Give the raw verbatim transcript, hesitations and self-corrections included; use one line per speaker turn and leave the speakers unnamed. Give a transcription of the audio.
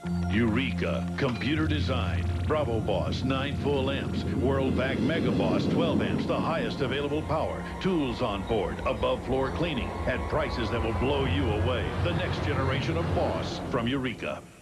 Eureka, computer design. Bravo Boss, nine full amps. World Vac Mega Boss, twelve amps, the highest available power. Tools on board, above floor cleaning, at prices that will blow you away. The next generation of Boss from Eureka.